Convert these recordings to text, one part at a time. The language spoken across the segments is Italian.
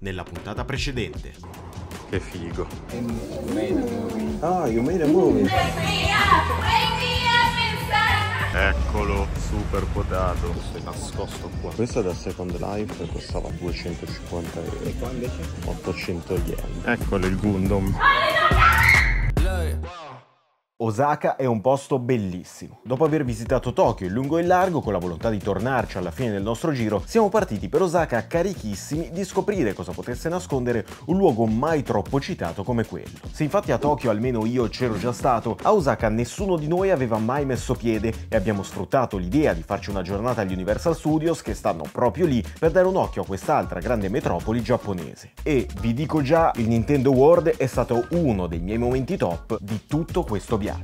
nella puntata precedente. Che figo. Ah, you made a movie. Eccolo, super quotato. Questo è nascosto qua. Questo è da Second Life e costava 250 euro. E qua invece? 800 yen. Eccolo il Gundam. Osaka è un posto bellissimo. Dopo aver visitato Tokyo in lungo e in largo, con la volontà di tornarci alla fine del nostro giro, siamo partiti per Osaka carichissimi di scoprire cosa potesse nascondere un luogo mai troppo citato come quello. Se infatti a Tokyo almeno io c'ero già stato, a Osaka nessuno di noi aveva mai messo piede e abbiamo sfruttato l'idea di farci una giornata agli Universal Studios, che stanno proprio lì, per dare un occhio a quest'altra grande metropoli giapponese. E vi dico già, il Nintendo World è stato uno dei miei momenti top di tutto questo viaggio.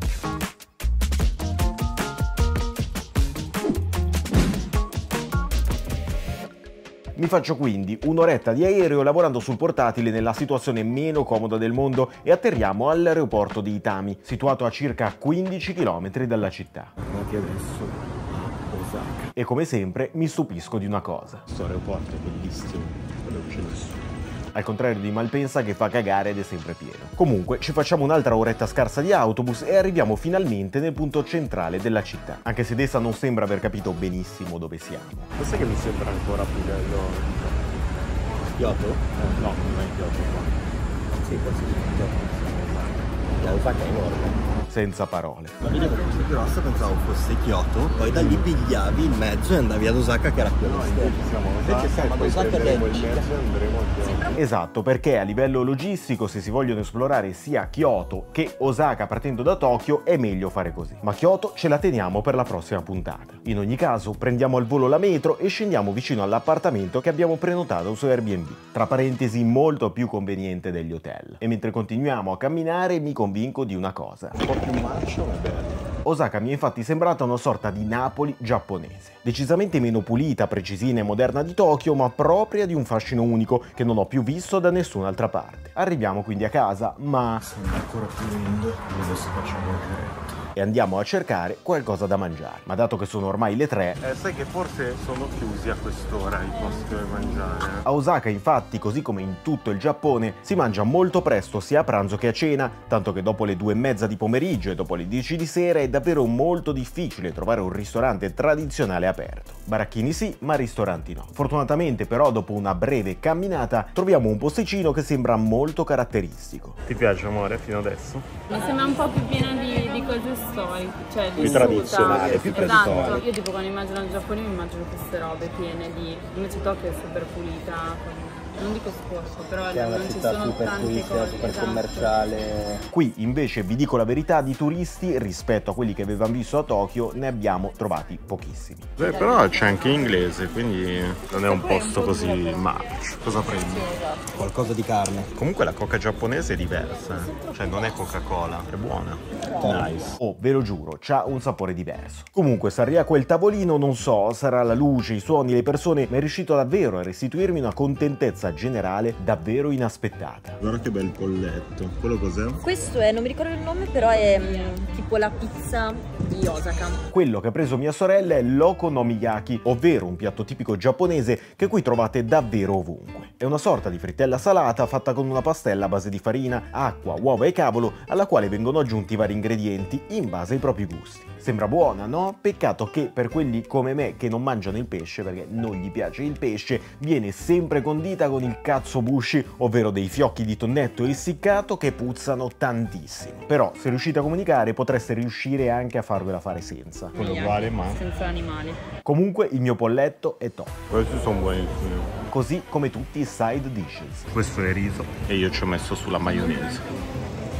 Mi faccio quindi un'oretta di aereo lavorando sul portatile nella situazione meno comoda del mondo e atterriamo all'aeroporto di Itami, situato a circa 15 km dalla città. Anche adesso a Osaka. E come sempre mi stupisco di una cosa. Questo aeroporto è bellissimo, quello che c'è nessuno. Al contrario di Malpensa, che fa cagare ed è sempre pieno. Comunque ci facciamo un'altra oretta scarsa di autobus e arriviamo finalmente nel punto centrale della città, anche se Dessa non sembra aver capito benissimo dove siamo. Questo che mi sembra ancora più bello. Kyoto? No, non è Kyoto qua. Sì, forse è Kyoto. Osaka è enorme. Senza parole. La linea per questa grossa pensavo fosse Kyoto, poi da lì pigliavi il mezzo e andavi ad Osaka, che era più all'esterno. Invece siamo ad Osaka ed è antica. Esatto, perché a livello logistico, se si vogliono esplorare sia Kyoto che Osaka partendo da Tokyo, è meglio fare così. Ma Kyoto ce la teniamo per la prossima puntata. In ogni caso, prendiamo al volo la metro e scendiamo vicino all'appartamento che abbiamo prenotato su Airbnb. Tra parentesi, molto più conveniente degli hotel. E mentre continuiamo a camminare mi convinco di una cosa. Un po' più marcio, ma è bello. Osaka mi è infatti sembrata una sorta di Napoli giapponese. Decisamente meno pulita, precisina e moderna di Tokyo, ma propria di un fascino unico che non ho più visto da nessun'altra parte. Arriviamo quindi a casa, ma Sembra ancora più lindo. Adesso facciamo il giretto. e andiamo a cercare qualcosa da mangiare. Ma dato che sono ormai le 3, Sai che forse sono chiusi a quest'ora i posti dove mangiare. a Osaka infatti, così come in tutto il Giappone, si mangia molto presto sia a pranzo che a cena, tanto che dopo le 2:30 di pomeriggio e dopo le 10 di sera è davvero molto difficile trovare un ristorante tradizionale aperto. Baracchini sì, ma ristoranti no. Fortunatamente però, dopo una breve camminata, troviamo un posticino che sembra molto caratteristico. Ti piace, amore, fino adesso? Mi sembra un po' più piena di cose storiche, cioè Più vissuta. tradizionale, più Esatto, tradizionale. io tipo quando immagino il Giappone mi immagino queste robe piene di... Invece Tokyo è super pulita, non dico sporco, però Che è una non ci città sono super tante turistica, cose. super esatto. commerciale. Qui invece, vi dico la verità, di turisti rispetto a quelli che avevamo visto a Tokyo ne abbiamo trovati pochissimi. Però c'è anche inglese, quindi non è un posto così marcio. Cosa prendi? Qualcosa di carne. Comunque la coca giapponese è diversa, cioè non è Coca-Cola, è buona. Nice. Oh, ve lo giuro, c'ha un sapore diverso. Comunque, stare a quel tavolino, non so, sarà la luce, i suoni, le persone, ma è riuscito davvero a restituirmi una contentezza generale davvero inaspettata. Guarda che bel polletto. Quello cos'è? Questo è, non mi ricordo il nome, però è tipo la pizza di Osaka. Quello che ha preso mia sorella è l'okonomiyaki, ovvero un piatto tipico giapponese che qui trovate davvero ovunque. È una sorta di frittella salata fatta con una pastella a base di farina, acqua, uova e cavolo, alla quale vengono aggiunti vari ingredienti in base ai propri gusti. Sembra buona, no? Peccato che per quelli come me che non mangiano il pesce, perché non gli piace il pesce, viene sempre condita con il katsuobushi, ovvero dei fiocchi di tonnetto essiccato che puzzano tantissimo. Però se riuscite a comunicare potreste riuscire anche a farvela fare senza. Quello uguale, ma Senza animali. Comunque il mio polletto è top, questi sono buonissimi. così come tutti i side dishes. Questo è riso e io ci ho messo sulla maionese.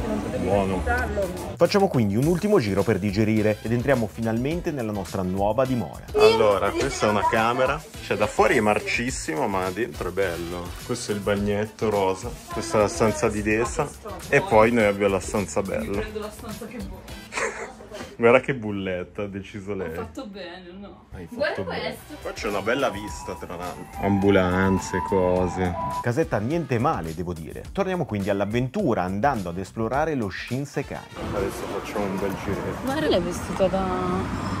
Buono. Facciamo quindi un ultimo giro per digerire ed entriamo finalmente nella nostra nuova dimora. Allora, questa è una camera, cioè da fuori è marcissimo ma dentro è bello. Questo è il bagnetto rosa, questa è la stanza di Desa e poi noi abbiamo la stanza bella. Prendo la stanza che vuoi. Guarda che bulletta, ha deciso lei. Ho fatto bene, no? Hai fatto Guarda bene. questo. Qua c'è una bella vista tra l'altro. Ambulanze, cose. Casetta niente male, devo dire. Torniamo quindi all'avventura andando ad esplorare lo Shinsekai. Adesso facciamo un bel giretto. Guarda, l'hai vestito da...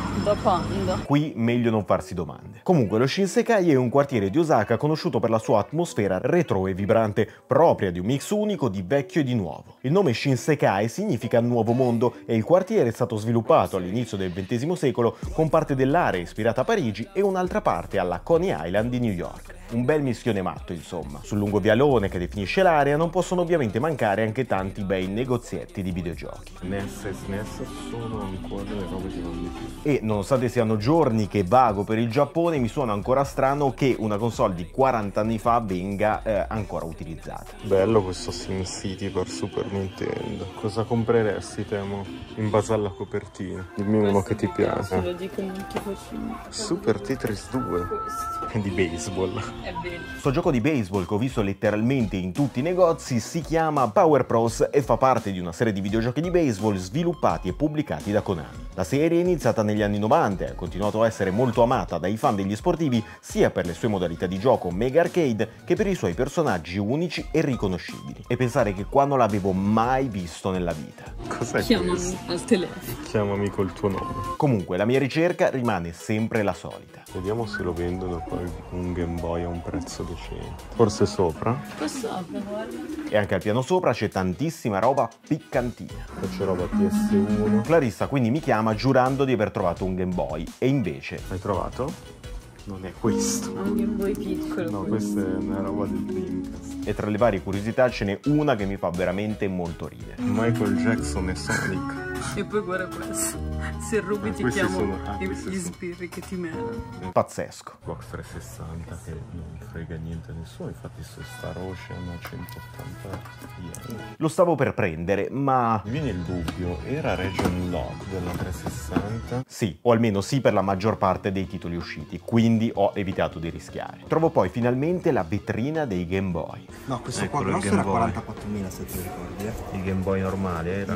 Da quando? Qui meglio non farsi domande. Comunque lo Shinsekai è un quartiere di Osaka conosciuto per la sua atmosfera retro e vibrante, propria di un mix unico di vecchio e di nuovo. Il nome Shinsekai significa nuovo mondo e il quartiere è stato sviluppato all'inizio del XX secolo con parte dell'area ispirata a Parigi e un'altra parte alla Coney Island di New York. Un bel mischione matto, insomma. Sul lungo vialone che definisce l'area non possono ovviamente mancare anche tanti bei negozietti di videogiochi. NES e SNES sono ancora le robe che non mi piacciono. E nonostante siano giorni che vago per il Giappone, mi suona ancora strano che una console di 40 anni fa venga ancora utilizzata. Bello questo SimCity per Super Nintendo. Cosa compreresti, Temo? In base alla copertina. Dimmi uno che ti piace. Lo dico in tifocino. Super Tetris 2. Di baseball. È vero. Sto gioco di baseball che ho visto letteralmente in tutti i negozi si chiama Power Pros e fa parte di una serie di videogiochi di baseball sviluppati e pubblicati da Konami. La serie è iniziata negli anni 90 e ha continuato a essere molto amata dai fan degli sportivi sia per le sue modalità di gioco mega arcade che per i suoi personaggi unici e riconoscibili. E pensare che qua non l'avevo mai visto nella vita. Cos'è Chiamami questo? al telefono. Chiamami col tuo nome. Comunque la mia ricerca rimane sempre la solita. Vediamo se lo vendono poi un Game Boy a un prezzo decente. Forse sopra? Questo apre, guarda. E anche al piano sopra c'è tantissima roba piccantina. Poi c'è roba PS1. Clarissa quindi mi chiama giurando di aver trovato un Game Boy e invece Hai trovato? Non è questo. Un Game Boy piccolo. No, questa è una roba del Dreamcast. e tra le varie curiosità ce n'è una che mi fa veramente molto ridere. Michael Jackson e Sonic. E poi guarda questo. Se rubi ti Questi chiamo sono- gli sbirri che ti menano. Pazzesco. Xbox 360 che non frega niente a nessuno, infatti su Star Ocean a 180 yen. Lo stavo per prendere, ma Mi viene il dubbio, era Region Lock della 360? sì, o almeno sì per la maggior parte dei titoli usciti, quindi ho evitato di rischiare. Trovo poi finalmente la vetrina dei Game Boy. No, questo Eccolo, qua il grosso Game era Boy. 44.000 se te lo ricordi, Il Game Boy normale era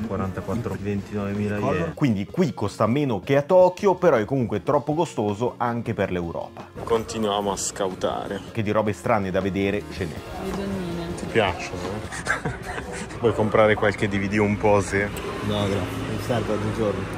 29.000 yen. Quindi qui costa meno che a Tokyo, però è comunque troppo costoso anche per l'Europa. Continuiamo a scautare. Che di robe strane da vedere ce n'è. Le donnine. Ti piacciono? Vuoi comprare qualche DVD un po' se? No, grazie, mi serve ad un giorno.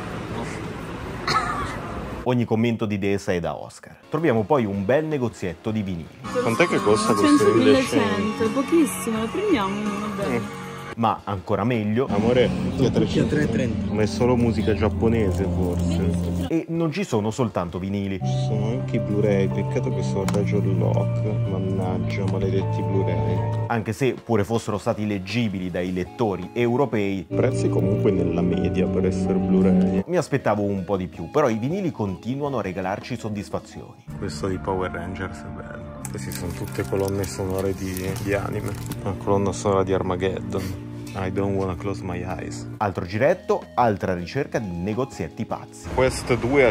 Ogni commento di Desa è da Oscar. Troviamo poi un bel negozietto di vinili. Quant'è che costa questo 100.100, pochissimo, lo prendiamo uno, bello. Ma ancora meglio, Amore, Tutti a 330. ma è solo musica giapponese forse. e non ci sono soltanto vinili. Ci sono anche i Blu-ray, peccato che sono Region Lock. Mannaggia, maledetti Blu-ray. Anche se pure fossero stati leggibili dai lettori europei, Prezzi comunque nella media per essere Blu-ray. mi aspettavo un po' di più, però i vinili continuano a regalarci soddisfazioni. Questo di Power Rangers è bello. Queste sono tutte colonne sonore di anime. La colonna sonora di Armageddon. I don't wanna close my eyes. Altro giretto, altra ricerca di negozietti pazzi. Quest 2 a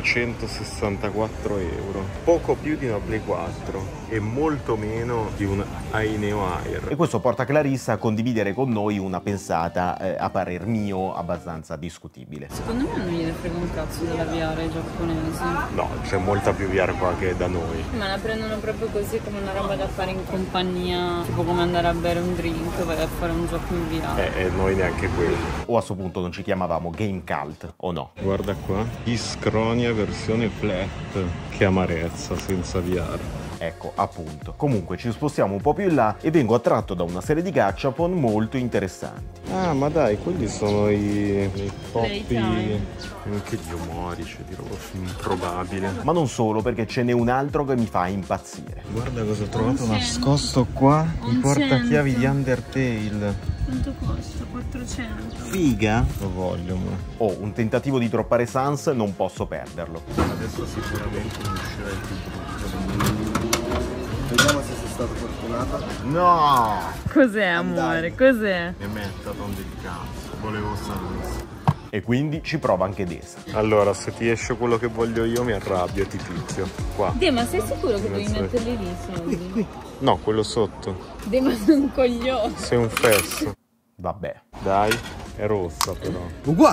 164 euro. Poco più di una Play 4 e molto meno di un Aineo E Air. questo porta Clarissa a condividere con noi una pensata, a parer mio, abbastanza discutibile. Secondo me non gliene frega un cazzo della VR giapponese. No, c'è molta più VR qua che da noi. Ma la prendono proprio così come una roba da fare in compagnia, tipo come andare a bere un drink, vai a fare un gioco in VR. E noi neanche quello. O a sto punto non ci chiamavamo Game Cult, o no? Guarda qua. Ischronia versione flat. Che amarezza senza VR. Ecco, appunto. Comunque ci spostiamo un po' più in là e vengo attratto da una serie di gachapon molto interessanti. Ah, ma dai, quelli sono i poppi. Playtime. Che dio morice, di roba improbabile. Ma non solo, perché ce n'è un altro che mi fa impazzire. Guarda cosa ho trovato Un nascosto qua. Il Un portachiavi cento. di Undertale. Quanto costa? 400. Figa? Lo voglio, ma. Oh, un tentativo di droppare Sans, non posso perderlo. Adesso sicuramente non uscirà il più brutto. Vediamo se sei stato fortunato. No! Cos'è amore? Cos'è? E metta ton del cazzo. Volevo Sans. E quindi ci prova anche Desa. Allora, se ti esce quello che voglio io, mi arrabbio e ti picchio. Qua. Dè, ma sei sicuro che devi Mezzo- metterli lì i soldi? No, quello sotto. Dè, ma sei un coglione. Sei un fesso. Vabbè. Dai, è rossa però. Uguale.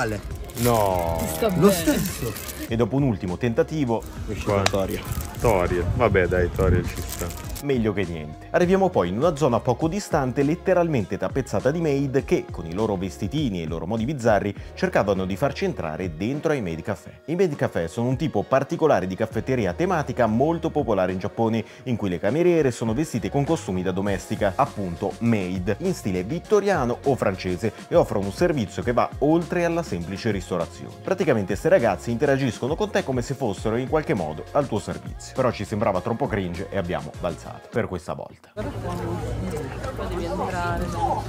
No, Sta Lo bene. stesso. E dopo un ultimo tentativo, Toria. Toriel. Vabbè dai, Toriel ci sta. meglio che niente. Arriviamo poi in una zona poco distante, letteralmente tappezzata di maid che, con i loro vestitini e i loro modi bizzarri, cercavano di farci entrare dentro ai maid café. I maid café sono un tipo particolare di caffetteria tematica molto popolare in Giappone, in cui le cameriere sono vestite con costumi da domestica, appunto maid, in stile vittoriano o francese, e offrono un servizio che va oltre alla semplice ristorazione. Praticamente queste ragazze interagiscono con te come se fossero in qualche modo al tuo servizio. Però ci sembrava troppo cringe e abbiamo balzato per questa volta. Poi devi entrare.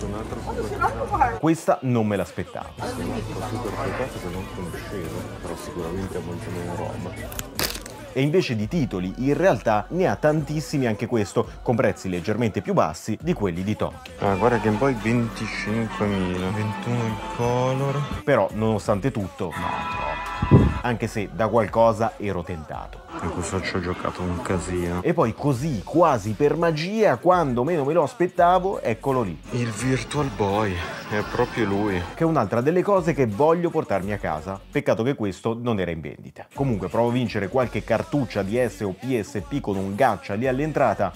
Questa non me l'aspettavo. Super qualcosa che non conoscevo, però sicuramente ha molto meno roba. E invece di titoli, in realtà ne ha tantissimi anche questo, con prezzi leggermente più bassi di quelli di Tokyo. Ah, guarda Game Boy 25.000, 21 il color. Però, nonostante tutto, anche se da qualcosa ero tentato. In questo ci ho giocato un casino. E poi così, quasi per magia, quando meno me lo aspettavo, eccolo lì. Il Virtual Boy, è proprio lui. Che è un'altra delle cose che voglio portarmi a casa. Peccato che questo non era in vendita. Comunque provo a vincere qualche cartuccia di S o PSP con un gacha lì all'entrata.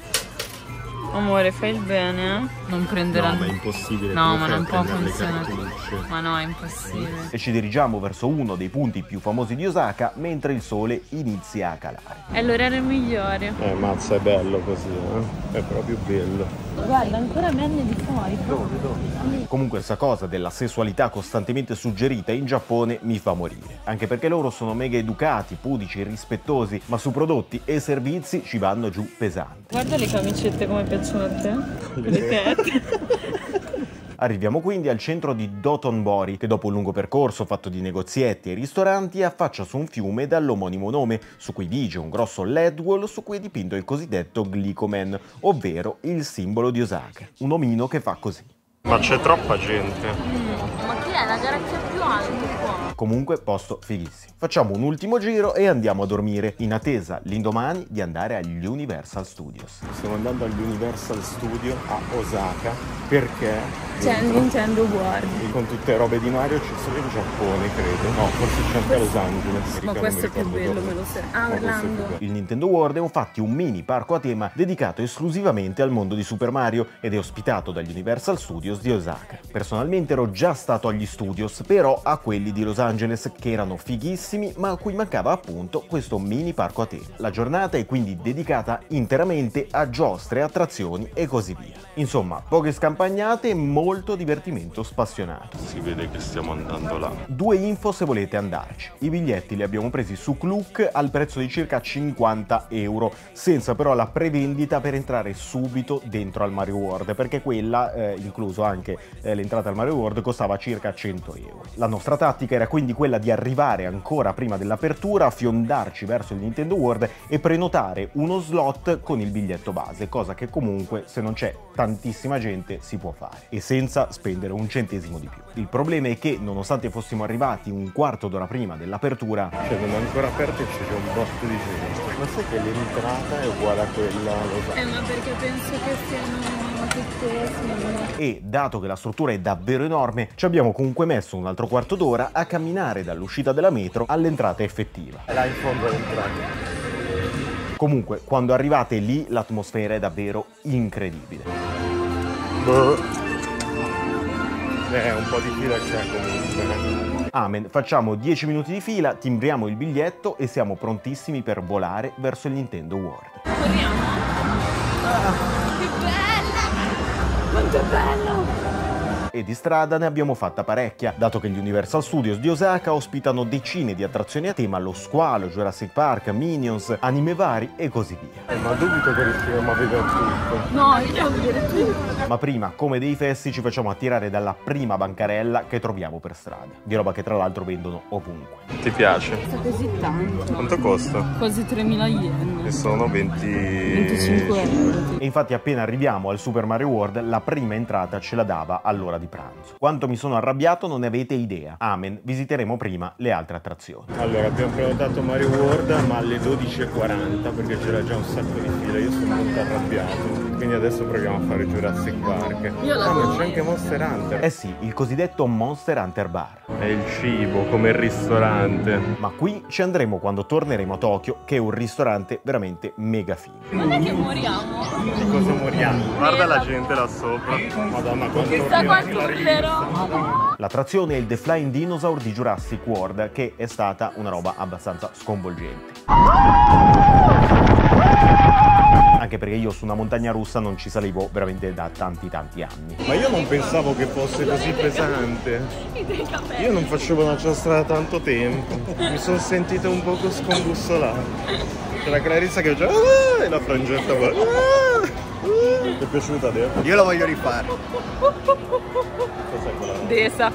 Amore, fai il bene, eh? Non prenderanno. No, ma è impossibile. No, come ma fai non a può prendere le funzionare. cartucce? Ma no, è impossibile. E ci dirigiamo verso uno dei punti più famosi di Osaka mentre il sole inizia a calare. È l'orario migliore. Mazza, è bello così, eh? È proprio bello. Guarda, ancora menne di fuori. Comunque questa cosa della sessualità costantemente suggerita in Giappone mi fa morire. Anche perché loro sono mega educati, pudici, rispettosi, ma su prodotti e servizi ci vanno giù pesanti. Guarda le camicette come piacciono a te. Le tette. Arriviamo quindi al centro di Dotonbori, che dopo un lungo percorso fatto di negozietti e ristoranti affaccia su un fiume dall'omonimo nome, su cui vige un grosso LED wall su cui è dipinto il cosiddetto Glicoman, ovvero il simbolo di Osaka. Un omino che fa così. Ma c'è troppa gente. Ma chi è la galassia più alta qua? Comunque posto fighissimo. Facciamo un ultimo giro e andiamo a dormire, in attesa l'indomani di andare agli Universal Studios. Stiamo andando all'Universal Studio a Osaka perché C'è Nintendo World. con tutte robe di Mario ci sono in Giappone, credo. No, forse c'è anche a Los Angeles. Ma questo è più bello, me lo sai. Ah, Orlando. Il Nintendo World è infatti un mini parco a tema dedicato esclusivamente al mondo di Super Mario ed è ospitato dagli Universal Studios di Osaka. Personalmente ero già stato agli studios, però a quelli di Los Angeles, che erano fighissimi, ma a cui mancava appunto questo mini parco a tema. La giornata è quindi dedicata interamente a giostre, attrazioni e così via. Insomma, poche scampagnate e molto divertimento spassionato. Si vede che stiamo andando là. Due info se volete andarci. I biglietti li abbiamo presi su Klook al prezzo di circa 50 euro, senza però la prevendita per entrare subito dentro al Mario World, perché quella, incluso anche l'entrata al Mario World, costava circa 100 euro. La nostra tattica era quindi quella di arrivare ancora prima dell'apertura, fiondarci verso il Nintendo World e prenotare uno slot con il biglietto base, cosa che comunque se non c'è tantissima gente si può fare e senza spendere un centesimo di più. Il problema è che nonostante fossimo arrivati un quarto d'ora prima dell'apertura, Cioè, non è ancora aperto e c'è un botto di gente. Ma sai che l'entrata è uguale a quella a Los Angeles? Ma perché penso che siano tutte simili. e dato che la struttura è davvero enorme, ci abbiamo comunque messo un altro quarto d'ora a camminare dall'uscita della metro all'entrata effettiva. È là in fondo all'entrata. Comunque, quando arrivate lì, l'atmosfera è davvero incredibile. Un po' di fila c'è comunque. Amen, facciamo 10 minuti di fila, timbriamo il biglietto e siamo prontissimi per volare verso il Nintendo World. Corriamo. Che bella! Quanto è bello! E di strada ne abbiamo fatta parecchia, dato che gli Universal Studios di Osaka ospitano decine di attrazioni a tema, lo squalo, Jurassic Park, Minions, anime vari e così via. Ma dubito che riusciremo a vedere tutto. No, io devo vedere tutto. Ma prima, come dei fessi, ci facciamo attirare dalla prima bancarella che troviamo per strada, di roba che tra l'altro vendono ovunque. Ti piace? Costa così tanto. Quanto costa? Quasi 3.000 yen. E sono 25 euro. E infatti appena arriviamo al Super Mario World, la prima entrata ce la dava all'ora di pranzo. Quanto mi sono arrabbiato non ne avete idea. Amen, visiteremo prima le altre attrazioni. Allora, abbiamo prenotato Mario World, ma alle 12:40 perché c'era già un sacco di fila. Io sono molto arrabbiato. Quindi adesso proviamo a fare Jurassic Park. Ma c'è anche Monster Hunter. Eh sì, il cosiddetto Monster Hunter Bar. È il cibo, come il ristorante. Ma qui ci andremo quando torneremo a Tokyo, che è un ristorante veramente mega figo. Non è che moriamo. Di cosa moriamo? Guarda la gente là sopra. Madonna, Chissà quanto urlerò. L'attrazione è il The Flying Dinosaur di Jurassic World, che è stata una roba abbastanza sconvolgente. Anche perché io su una montagna russa non ci salivo veramente da tanti anni. Ma io non pensavo che fosse così pesante. Io non facevo una giostra da tanto tempo. Mi sono sentito un poco scombussolato. C'era Clarissa che faceva e la frangetta va. Ti è piaciuta, Deo? Io lo voglio rifare. Cos'è quella? Desa.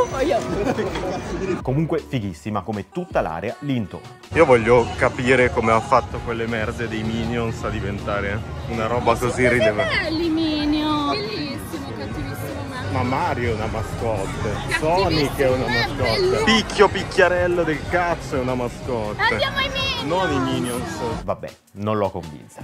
Comunque fighissima come tutta l'area lì intorno. Io voglio capire come ha fatto quelle merde dei Minions a diventare una roba così rilevante. Belli Minion. Bellissimo, cattivissimo me. Ma Mario è una mascotte, Sonic è una mascotte, Picchio Picchiarello del cazzo è una mascotte. Andiamo ai Minion. Non i Minions. Vabbè, non l'ho convinta.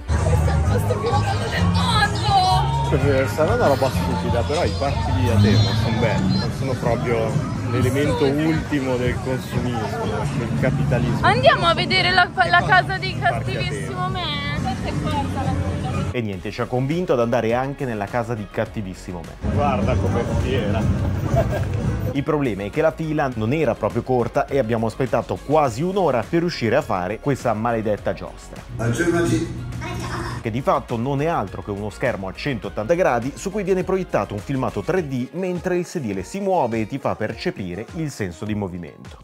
Sarà una roba stupida, però i parchi a tema sono belli, non sono proprio l'elemento ultimo del consumismo, del capitalismo. Andiamo a vedere la casa di cattivissimo me. Questa è forza la cosa. E niente, ci ha convinto ad andare anche nella casa di cattivissimo me. Guarda com'è fiera. Il problema è che la fila non era proprio corta e abbiamo aspettato quasi un'ora per riuscire a fare questa maledetta giostra. Che di fatto non è altro che uno schermo a 180 gradi su cui viene proiettato un filmato 3D mentre il sedile si muove e ti fa percepire il senso di movimento.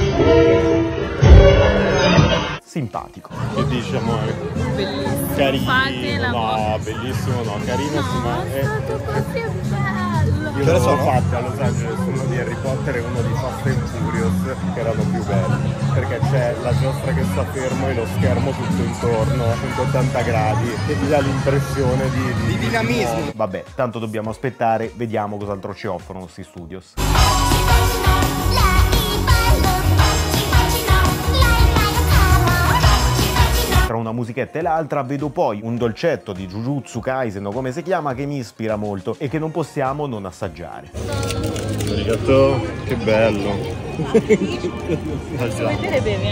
Simpatico. Che dici, amore? Bellissimo. Carino. Fatela. No, bellissimo no, carino sì, ma È stato così bello. io l'avevo fatta a Los Angeles, uno di Harry Potter e uno di Fast and Furious, che erano più belli, perché c'è la giostra che sta fermo e lo schermo tutto intorno a 180 gradi e ti dà l'impressione di dinamismo. Vabbè, tanto dobbiamo aspettare, vediamo cos'altro ci offrono sti studios. Tra una musichetta e l'altra vedo poi un dolcetto di Jujutsu Kaisen o come si chiama che mi ispira molto e che non possiamo non assaggiare. Arigato, che bello. Vedere bevi,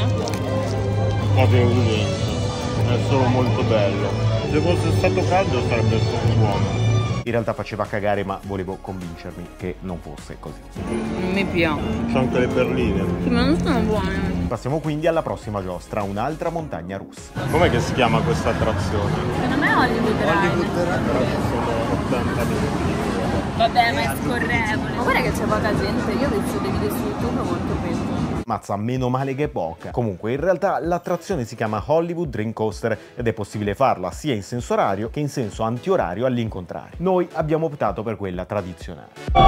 È solo molto bello. Se fosse stato caldo sarebbe stato buono. In realtà faceva cagare, ma volevo convincermi che non fosse così. Non mi piace. C'è anche le perline. Sì, ma non sono buone. Passiamo quindi alla prossima giostra, un'altra montagna russa. Com'è che si chiama questa attrazione? Secondo me è Hollywood Ride. Sono 80 minuti. Vabbè, ma è scorrevole. Ma guarda che c'è poca gente. Io ho visto dei video su YouTube molto peso. Mazza, meno male che è poca. Comunque, in realtà l'attrazione si chiama Hollywood Dream Coaster ed è possibile farla sia in senso orario che in senso antiorario all'incontrario. Noi abbiamo optato per quella tradizionale.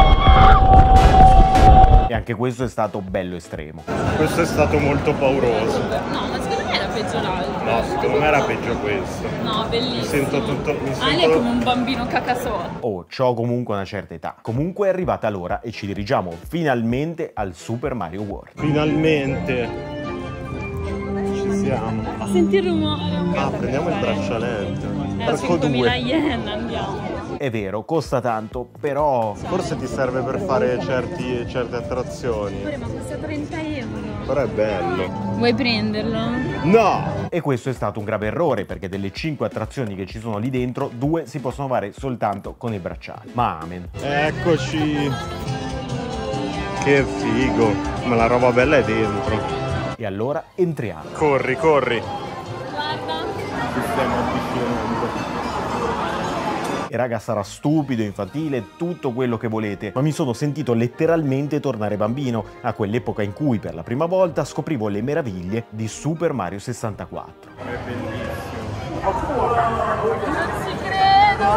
E anche questo è stato bello estremo. Questo è stato molto pauroso. No, ma secondo me era peggio l'altro. No, secondo me era peggio questo. No, bellissimo. Mi sento tutto. Ale è come un bambino cacasotto. Oh, c'ho comunque una certa età. Comunque è arrivata l'ora e ci dirigiamo finalmente al Super Mario World. Finalmente ci siamo. Senti il rumore. Ah, prendiamo il braccialetto. Era Arco 5.000 2. yen, andiamo. È vero, costa tanto, però Forse ti serve per fare certe attrazioni. Ma costa 30 euro. Però è bello. Vuoi prenderlo? No! E questo è stato un grave errore, perché delle 5 attrazioni che ci sono lì dentro, 2 si possono fare soltanto con i bracciali. Ma amen. Eccoci. Che figo. Ma la roba bella è dentro. E allora entriamo. Corri, corri. Guarda. Ci stiamo avvicinando. E raga, sarà stupido, infantile, tutto quello che volete, ma mi sono sentito letteralmente tornare bambino a quell'epoca in cui per la prima volta scoprivo le meraviglie di Super Mario 64. È bellissimo. Non ci credo.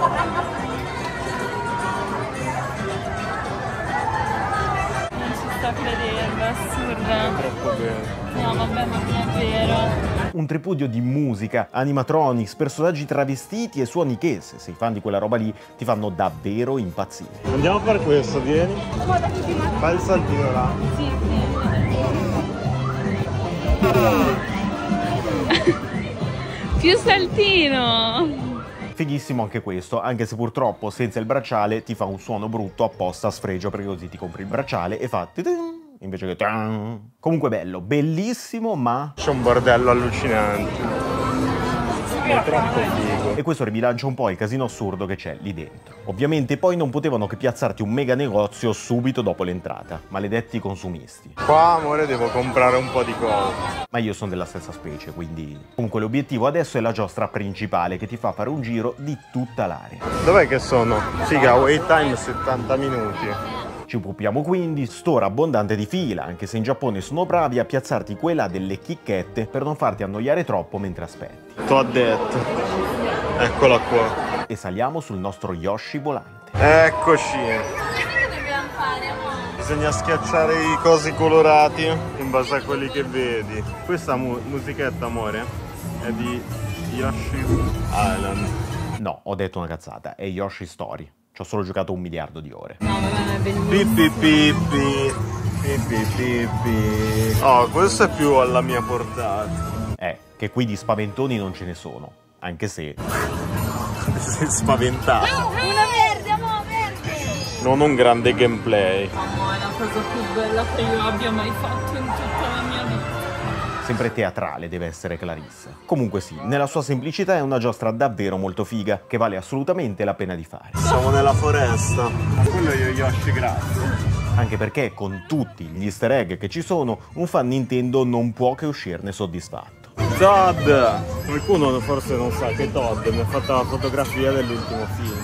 Non ci sto credendo, è assurda. Troppo bene. No, vabbè, ma non è vero. Un tripudio di musica, animatronics, personaggi travestiti e suoni che, se sei fan di quella roba lì, ti fanno davvero impazzire. Andiamo a fare questo, vieni. Fai il saltino là. Sì, sì. Più saltino. Fighissimo anche questo, anche se purtroppo senza il bracciale ti fa un suono brutto apposta a sfregio, perché così ti compri il bracciale e fa invece che comunque bello, bellissimo, ma c'è un bordello allucinante. È troppo figo. E questo ribilancia un po' il casino assurdo che c'è lì dentro. Ovviamente poi non potevano che piazzarti un mega negozio subito dopo l'entrata, maledetti consumisti. Qua, amore, devo comprare un po' di cose. Ma io sono della stessa specie, quindi... Comunque l'obiettivo adesso è la giostra principale che ti fa fare un giro di tutta l'area. Dov'è che sono? Figa, wait time 70 minuti. Ci occupiamo quindi st'ora abbondante di fila, anche se in Giappone sono bravi a piazzarti quella delle chicchette per non farti annoiare troppo mentre aspetti. T'ho detto. Eccola qua. E saliamo sul nostro Yoshi volante. Eccoci. Bisogna schiacciare i cosi colorati in base a quelli che vedi. Questa musichetta, amore, è di Yoshi Island. No, ho detto una cazzata, è Yoshi Story. Ci ho solo giocato 1 miliardo di ore. No, vabbè, è bellissimo. Pippi pippi. Pippi pippi. Oh, questo è più alla mia portata. Che qui di spaventoni non ce ne sono, anche se... Sei spaventato. Una verde, amore, verde! Non un grande gameplay. Mamma, è la cosa più bella che io abbia mai fatto in tutta la mia vita. Sempre teatrale deve essere Clarissa. Comunque sì, nella sua semplicità è una giostra davvero molto figa, che vale assolutamente la pena di fare. Siamo nella foresta. Quello è Yoshi, grazie. Anche perché con tutti gli easter egg che ci sono, un fan Nintendo non può che uscirne soddisfatto. Todd! Qualcuno forse non sa che Todd mi ha fatto la fotografia dell'ultimo film.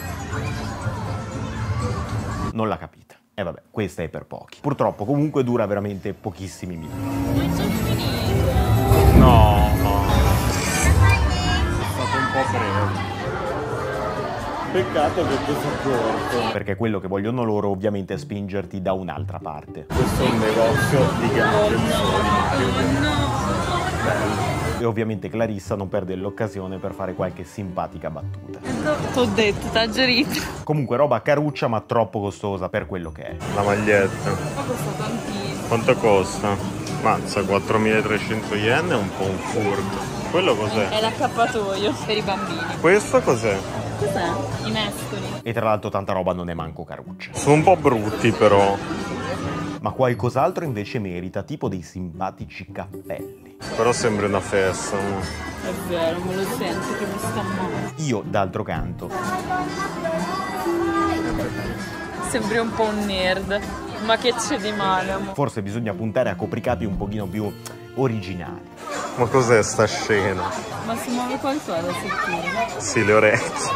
Non l'ha capita. E vabbè, questa è per pochi. Purtroppo comunque dura veramente pochissimi minuti. No, no. È stato un po' breve. Peccato che questo è corto. Perché quello che vogliono loro ovviamente è spingerti da un'altra parte. Questo è un negozio di gadget. E ovviamente Clarissa non perde l'occasione per fare qualche simpatica battuta. T'ho detto, t'ha gerito. Comunque roba caruccia ma troppo costosa per quello che è. La maglietta. Ma costa tantissimo. Quanto costa? Mazza, 4.300 yen è un po' un furto. Quello cos'è? È l'accappatoio per i bambini. Questo cos'è? Cos'è? I mestoli. E tra l'altro tanta roba non è manco caruccia. Sono un po' brutti però. Ma qualcos'altro invece merita, tipo dei simpatici cappelli. Però sembra una festa. No? È vero, me lo sento che mi sta male. Io, d'altro canto, Sembri un po' un nerd. Ma che c'è di male, amore? forse bisogna puntare a copricapi un pochino più originali. Ma cos'è sta scena? Ma si muove qualcosa da sentire? Sì, le orecchie.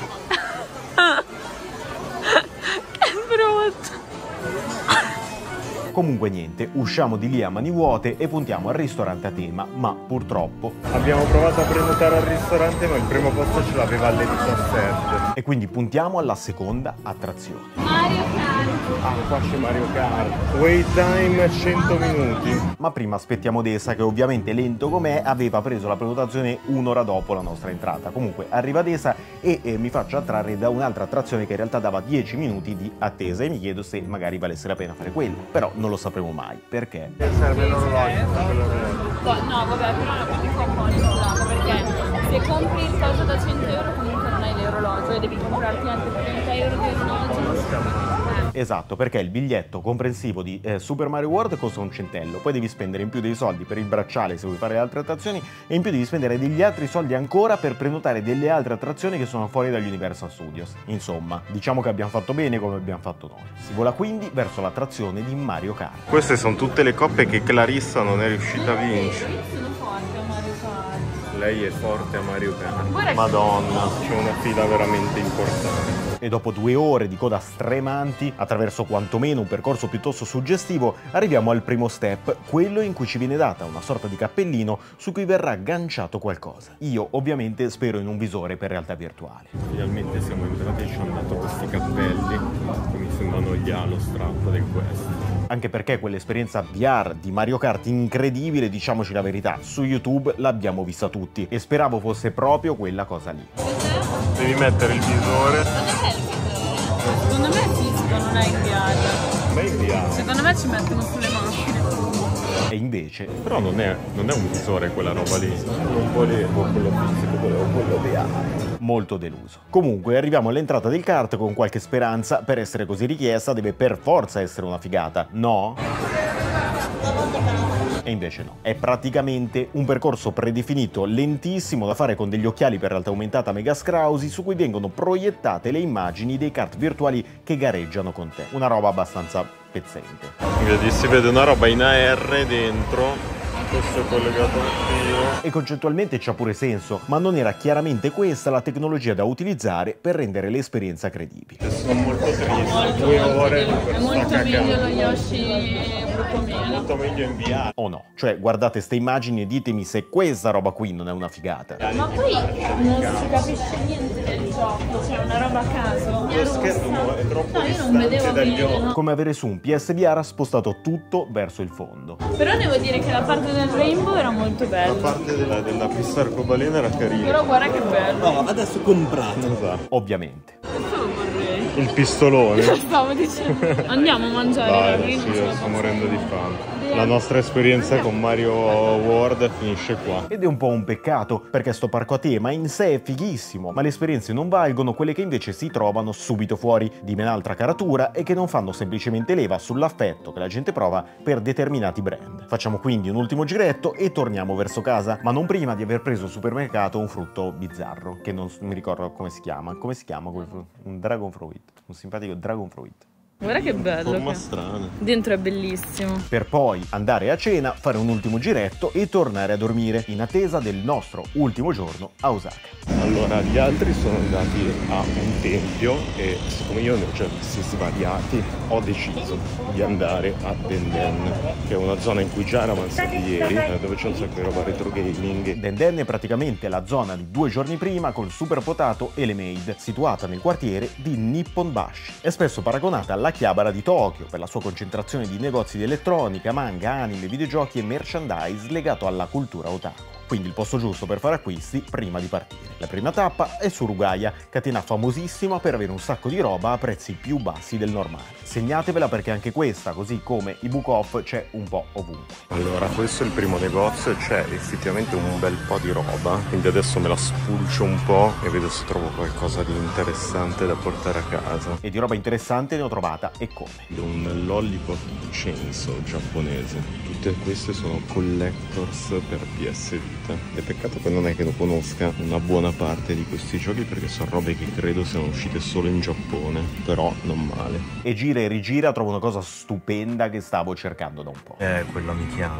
Che brutto. Comunque niente, usciamo di lì a mani vuote e puntiamo al ristorante a tema, ma purtroppo... Abbiamo provato a prenotare al ristorante, ma il primo posto ce l'aveva alle 17. E quindi puntiamo alla seconda attrazione. Mario Kart! Ah, qua c'è Mario Kart. Wait time 100 minuti. Ma prima aspettiamo Desa, che ovviamente lento com'è aveva preso la prenotazione un'ora dopo la nostra entrata. Comunque arriva Desa e mi faccio attrarre da un'altra attrazione che in realtà dava 10 minuti di attesa e mi chiedo se magari valesse la pena fare quella. Però non lo sapremo mai, perché? Serve l'orologio. No, vabbè, però è un po' manipolato perché se compri il coso da 100 euro comunque non hai l'orologio e devi comprarti anche 30 euro di orologio. Esatto, perché il biglietto comprensivo di Super Mario World costa un centello, poi devi spendere in più dei soldi per il bracciale se vuoi fare altre attrazioni e in più devi spendere degli altri soldi ancora per prenotare delle altre attrazioni che sono fuori dagli Universal Studios. Insomma, diciamo che abbiamo fatto bene come abbiamo fatto noi. Si vola quindi verso l'attrazione di Mario Kart. Queste sono tutte le coppe che Clarissa non è riuscita a vincere. Sono forte a Mario Kart. Lei è forte a Mario Kart. Guarda che- Madonna, c'è una fila veramente importante. E dopo 2 ore di coda stremanti, attraverso quantomeno un percorso piuttosto suggestivo, arriviamo al primo step, quello in cui ci viene data una sorta di cappellino su cui verrà agganciato qualcosa. Io ovviamente spero in un visore per realtà virtuale. Finalmente siamo entrati e ci hanno dato questi cappelli che mi sembrano gli halo strap del Quest. Anche perché quell'esperienza VR di Mario Kart incredibile, diciamoci la verità, su YouTube l'abbiamo vista tutti e speravo fosse proprio quella cosa lì. Devi mettere il visore. Secondo me è fisico, non è in VR. Ma in VR. Secondo me ci mettono sulle macchine. E invece, Però non è un visore quella roba lì. Non volevo quello fisico, volevo quello VR. molto deluso. Comunque arriviamo all'entrata del kart con qualche speranza. Per essere così richiesta deve per forza essere una figata, no? E invece no, è praticamente un percorso predefinito lentissimo da fare con degli occhiali per realtà aumentata mega scrausi su cui vengono proiettate le immagini dei kart virtuali che gareggiano con te. Una roba abbastanza pezzente. Vedi, si vede una roba in AR dentro. Questo è collegato al filo. E concettualmente c'ha pure senso, ma non era chiaramente questa la tecnologia da utilizzare per rendere l'esperienza credibile. Sono molto triste, 2 ore per è molto meglio lo Yoshi Brucomeno. molto meglio inviare. O no? Cioè, guardate ste immagini e ditemi se questa roba qui non è una figata. Ma poi non si capisce niente del gioco, c'è una roba a caso. Lo schermo è troppo No, io non vedevo distante dagli bene, occhi. no. Come avere su un PSVR ha spostato tutto verso il fondo. Però devo dire che la parte del Rainbow era molto La bella. parte della pista arcobaleno era carina. Però guarda che bello. No, adesso comprato. Esatto. Ovviamente. Questo lo vorrei. Il pistolone. Stavo dicendo. Andiamo a mangiare. Dai, io sì, non ce io la sto posso. morendo di fame. La nostra esperienza con Mario World finisce qua. Ed è un po' un peccato, perché sto parco a tema in sé è fighissimo, ma le esperienze non valgono quelle che invece si trovano subito fuori di ben altra caratura e che non fanno semplicemente leva sull'affetto che la gente prova per determinati brand. Facciamo quindi un ultimo giretto e torniamo verso casa, ma non prima di aver preso al supermercato un frutto bizzarro, che non mi ricordo come si chiama. Come si chiama quel frutto? Un dragon fruit, un simpatico dragon fruit. Guarda che bello. Forma che- strana. Dentro è bellissimo. Per poi andare a cena, fare un ultimo giretto e tornare a dormire, in attesa del nostro ultimo giorno a Osaka. Allora, gli altri sono andati a un tempio e siccome io ne ho già visti svariati, ho deciso di andare a Denden, che è una zona in cui già eravamo stati ieri, dove c'è un sacco di roba retro gaming. Denden è praticamente la zona di 2 giorni prima col Super Potato e le Maid, situata nel quartiere di Nipponbashi. È spesso paragonata alla Chiabara di Tokyo per la sua concentrazione di negozi di elettronica, manga, anime, videogiochi e merchandise legato alla cultura otaku. Quindi il posto giusto per fare acquisti prima di partire. La prima tappa è Surugaya, catena famosissima per avere un sacco di roba a prezzi più bassi del normale. Segnatevela perché anche questa, così come i Book Off, c'è un po' ovunque. Allora, questo è il primo negozio e c'è effettivamente un bel po' di roba, quindi adesso me la spulcio un po' e vedo se trovo qualcosa di interessante da portare a casa. E di roba interessante ne ho trovata e come. Un lollipop chainsaw giapponese. Tutte queste sono collectors per PS Vita. E peccato che non è che lo conosca una buona parte di questi giochi perché sono robe che credo siano uscite solo in Giappone, però non male. E gira e rigira trovo una cosa stupenda che stavo cercando da un po'. Quella mi chiama,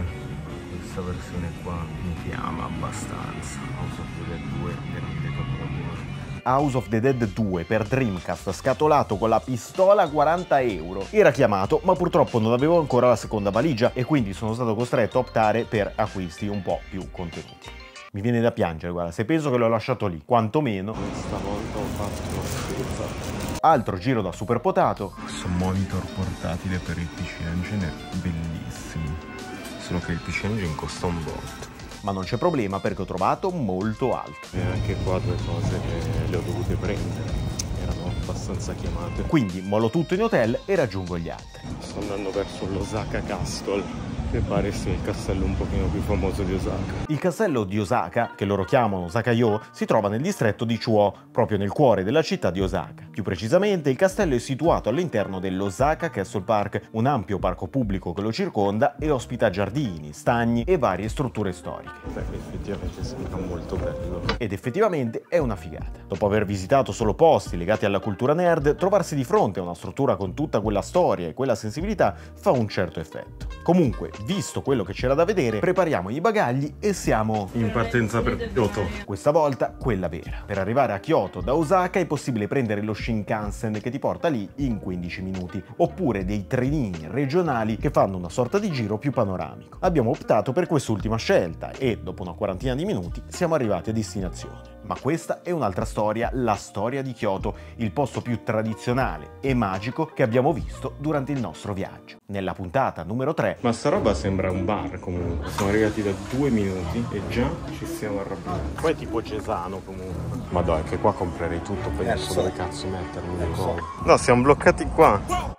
Questa versione qua mi chiama abbastanza. House of the Dead 2, grande capolavoro. House of the Dead 2 per Dreamcast, scatolato con la pistola a 40 euro. Era chiamato, ma purtroppo non avevo ancora la seconda valigia e quindi sono stato costretto a optare per acquisti un po' più contenuti. Mi viene da piangere, guarda, se penso che l'ho lasciato lì, quantomeno. Stavolta ho fatto una spesa. Altro giro da Super Potato. Questo monitor portatile per il PC Engine è bellissimo. Solo che il PC Engine costa un botto. Ma non c'è problema perché ho trovato molto altro. E anche qua 2 cose che le ho dovute prendere. Erano abbastanza chiamate. Quindi mollo tutto in hotel e raggiungo gli altri. Sto andando verso l'Osaka Castle, che pare sia il castello un pochino più famoso di Osaka. Il castello di Osaka, che loro chiamano Osaka-yo, si trova nel distretto di Chuo, proprio nel cuore della città di Osaka. Più precisamente, il castello è situato all'interno dell'Osaka Castle Park, un ampio parco pubblico che lo circonda e ospita giardini, stagni e varie strutture storiche. Effettivamente sembra molto bello. Ed effettivamente è una figata. Dopo aver visitato solo posti legati alla cultura nerd, trovarsi di fronte a una struttura con tutta quella storia e quella sensibilità fa un certo effetto. Comunque, visto quello che c'era da vedere, prepariamo i bagagli e siamo In partenza per Kyoto. questa volta quella vera. Per arrivare a Kyoto da Osaka è possibile prendere lo Shinkansen che ti porta lì in 15 minuti, oppure dei trenini regionali che fanno una sorta di giro più panoramico. Abbiamo optato per quest'ultima scelta e, dopo una quarantina di minuti, siamo arrivati a destinazione. Ma questa è un'altra storia, la storia di Kyoto, il posto più tradizionale e magico che abbiamo visto durante il nostro viaggio. Nella puntata numero 3 Ma sta roba sembra un bar comunque. Siamo arrivati da 2 minuti e già ci siamo arrabbiati. poi è tipo Cesano comunque. Ma dai, che qua comprerei tutto, poi non so dove cazzo mettermi le cose. No, siamo bloccati qua.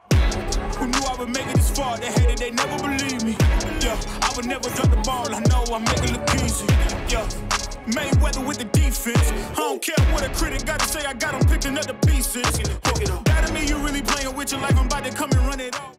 Who knew I would make it this far? They hated, they never believe me. Yeah, I would never drop the ball. I know I make it look easy. Yeah, Mayweather. fucking with the defense. I don't care what a critic got to say, I got them picking up the pieces. That to me, you really playing with your life, I'm about to come and run it off.